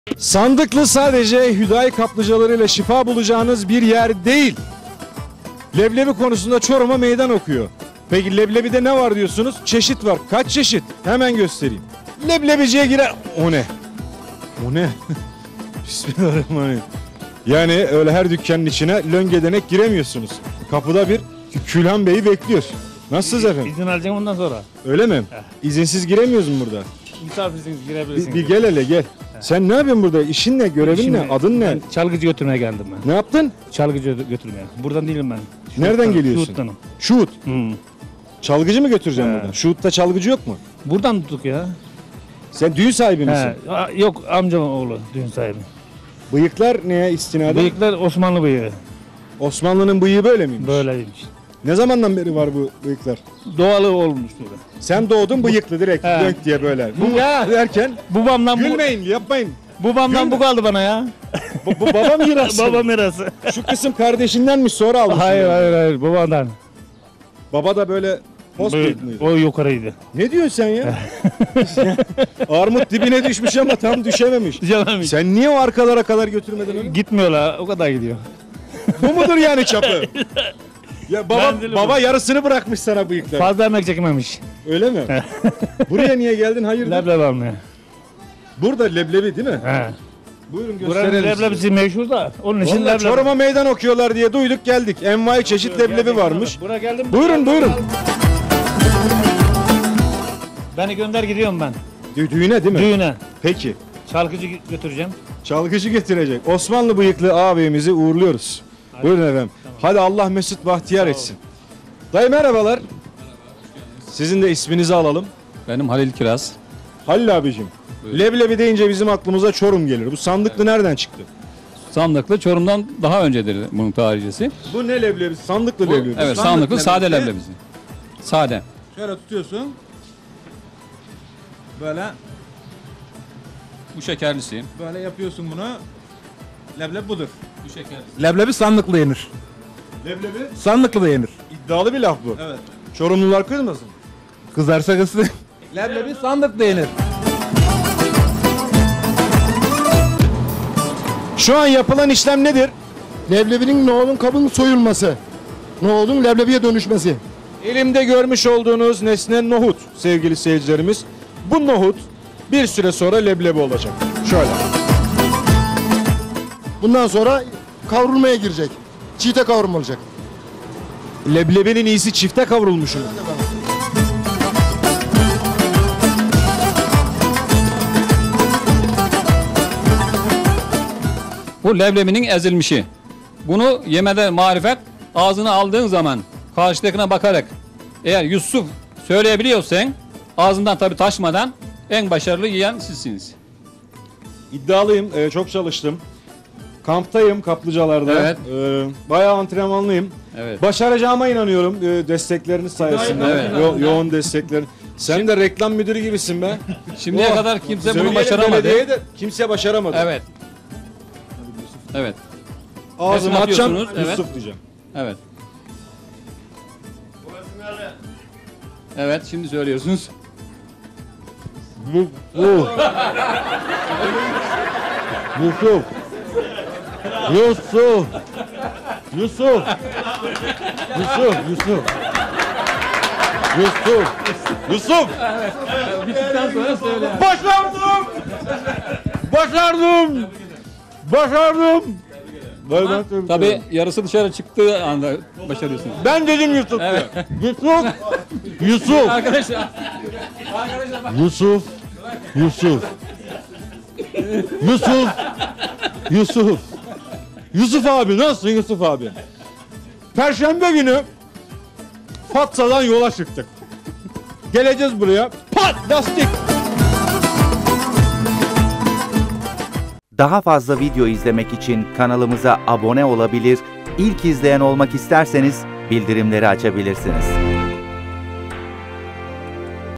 Sandıklı sadece hüdayi kaplıcalarıyla şifa bulacağınız bir yer değil. Leblebi konusunda Çorum'a meydan okuyor. Peki leblebide ne var diyorsunuz? Çeşit var. Kaç çeşit? Hemen göstereyim. Leblebiciye girer... O ne? O ne? Bismillahirrahmanirrahim. Yani öyle her dükkanın içine löngedenek giremiyorsunuz. Kapıda bir Külhan Bey'i bekliyor. Nasılsınız efendim? İzin alacağım ondan sonra. Öyle mi? İzinsiz giremiyoruz mu burada? Misafirsiniz, girebilirsiniz. Bir gel hele gel. Sen ne yapıyorsun burada? İşin ne? Görevin ne? Adın ne? Ben çalgıcı götürmeye geldim ben. Ne yaptın? Çalgıcı götürmeye. Buradan değilim ben. Nereden geliyorsun? Şuhut'tanım. Şuhut. Hı. Çalgıcı mı götüreceğim He. buradan? Şuhut'ta çalgıcı yok mu? Buradan tuttuk ya. Sen düğün sahibi misin? Yok amcamın oğlu düğün sahibi. Bıyıklar neye istinaden? Bıyıklar Osmanlı bıyığı. Osmanlı'nın bıyığı böyle miymiş? Böyleymiş. Ne zamandan beri var bu bıyıklar? Doğalı olmuş burada. Sen doğdun bıyıklı direkt He. dönk diye böyle. Bu ya derken Babamdan gülmeyin yapmayın. Babamdan Gülme. bu kaldı bana ya. Bu baba mirası. Baba mirası. Şu kısım kardeşindenmiş sonra almışsın. Hayır yani. hayır babamdan. Baba da böyle post bıyıklıydı. O yukarıydı. Ne diyorsun sen ya? Armut dibine düşmüş ama tam düşememiş. Canım Sen niye o arkalara kadar götürmedin onu? gitmiyorlar o kadar gidiyor. Bu mudur yani çapı? Ya baba yarısını bırakmış sana bıyıkları. Fazla emek çekmemiş. Öyle mi? Buraya niye geldin? Hayırdır? Leblebi almaya. Burada leblebi değil mi? He. Buyurun Buranın gösterelim leblebisi meşhur da onun için size. leblebi. Çorum'a meydan okuyorlar diye duyduk geldik. Envai çeşit leblebi varmış. Buraya geldim. Buyurun buyurun. Beni gönder gidiyorum ben. Düğüne değil mi? Düğüne. Peki. Çalgıcı götüreceğim. Çalgıcı getirecek. Osmanlı bıyıklı ağabeyimizi uğurluyoruz. Buyurun efendim. Tamam. Hadi Allah mesut bahtiyar etsin. Dayı merhabalar. Sizin de isminizi alalım. Benim Halil Kiraz. Halil abicim. Buyurun. Leblebi deyince bizim aklımıza Çorum gelir. Bu sandıklı nereden çıktı? Sandıklı Çorum'dan daha öncedir bunun tarihçesi. Bu ne leblebi? Sandıklı leblebi. Evet, sandıklı sade leblebisi. Sade. Şöyle tutuyorsun. Böyle Bu şekerlisi. böyle yapıyorsun bunu. Leblebi budur. Bu şekerlisi. Leblebi sandıklı yenir. Leblebi Sandıklı da yenir. iddialı bir laf bu. Evet. Çorumlular kızmasın. Kızarsa kızsın. Leblebi sandıklı yenir. Şu an yapılan işlem nedir? Leblebinin nohudun kabının soyulması. Nohudun leblebiye dönüşmesi. Elimde görmüş olduğunuz nesne nohut sevgili seyircilerimiz. Bu nohut bir süre sonra leblebi olacak. Şöyle. Bundan sonra kavrulmaya girecek. Çiğte kavurma olacak. Leblebinin iyisi çifte kavrulmuşu. Bu leblebinin ezilmişi. Bunu yemede marifet, ağzına aldığın zaman karşıdakine bakarak eğer Yusuf söyleyebiliyorsan ağzından tabi taşmadan en başarılı yiyen sizsiniz. İddialıyım, çok çalıştım. Kamptayım kaplıcalarda. Evet. Bayağı antrenmanlıyım. Evet. Başaracağıma inanıyorum destekleriniz sayesinde. Evet. Yoğun desteklerin. Sen de reklam müdürü gibisin be. Şimdiye kadar kimse bunu Söyleyelim başaramadı. belediyeye de kimse başaramadı. Evet. Evet. Ağzımı Resim açacağım, atıyorsunuz, evet. Yusuf diyeceğim. Evet. Evet, şimdi söylüyorsunuz. Yusuf. Yusuf. Yusuf. Yusuf. Yusuf. Yusuf. Yusuf. Bittikten sonra söyle. Başardım! Başardım! Başardım! Tabii yarısı dışarı çıktığı anda başarıyorsunuz. Ben dedim Yusuf. Evet. Yusuf! Yusuf! Arkadaşlar. Yusuf. Yusuf. Yusuf! Yusuf! Yusuf abi nasılsın Yusuf abi? Perşembe günü Fatsa'dan yola çıktık. Geleceğiz buraya. Pat! Lastik! Daha fazla video izlemek için kanalımıza abone olabilir, ilk izleyen olmak isterseniz bildirimleri açabilirsiniz.